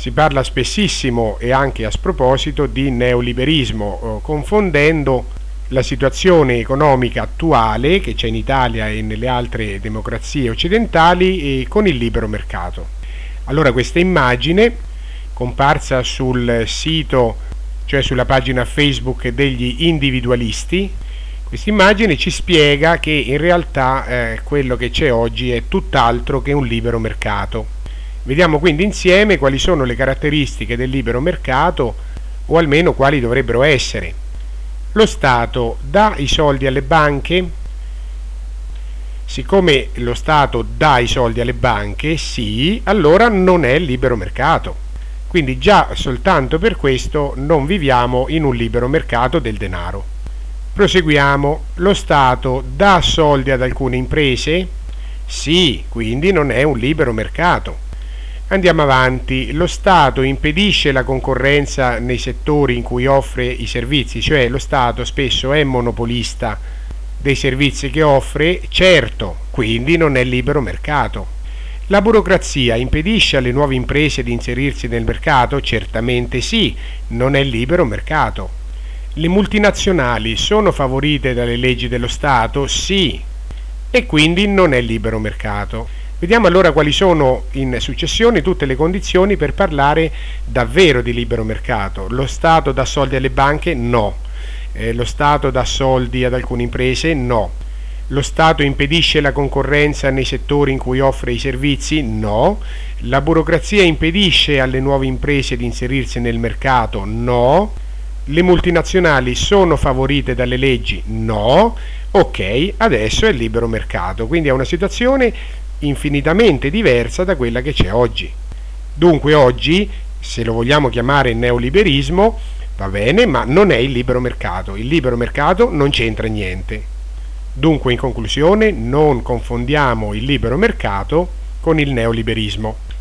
Si parla spessissimo e anche a sproposito di neoliberismo, confondendo la situazione economica attuale che c'è in Italia e nelle altre democrazie occidentali con il libero mercato. Allora questa immagine, comparsa sul sito, cioè sulla pagina Facebook degli individualisti, questa immagine ci spiega che in realtà quello che c'è oggi è tutt'altro che un libero mercato. Vediamo quindi insieme quali sono le caratteristiche del libero mercato, o almeno quali dovrebbero essere. Lo Stato dà i soldi alle banche. Siccome lo Stato dà i soldi alle banche, sì, allora non è libero mercato. Quindi già soltanto per questo non viviamo in un libero mercato del denaro. Proseguiamo. Lo Stato dà soldi ad alcune imprese? Sì, quindi non è un libero mercato. Andiamo avanti. Lo Stato impedisce la concorrenza nei settori in cui offre i servizi, cioè lo Stato spesso è monopolista dei servizi che offre, certo, quindi non è libero mercato. La burocrazia impedisce alle nuove imprese di inserirsi nel mercato? Certamente sì, non è libero mercato. Le multinazionali sono favorite dalle leggi dello Stato? Sì, e quindi non è libero mercato. Vediamo allora quali sono in successione tutte le condizioni per parlare davvero di libero mercato. Lo Stato dà soldi alle banche? No. Lo Stato dà soldi ad alcune imprese? No. Lo Stato impedisce la concorrenza nei settori in cui offre i servizi? No. La burocrazia impedisce alle nuove imprese di inserirsi nel mercato? No. Le multinazionali sono favorite dalle leggi? No. Ok, adesso è libero mercato, quindi è una situazione infinitamente diversa da quella che c'è oggi. Dunque oggi, se lo vogliamo chiamare neoliberismo, va bene, ma non è il libero mercato. Il libero mercato non c'entra niente. Dunque, in conclusione, non confondiamo il libero mercato con il neoliberismo.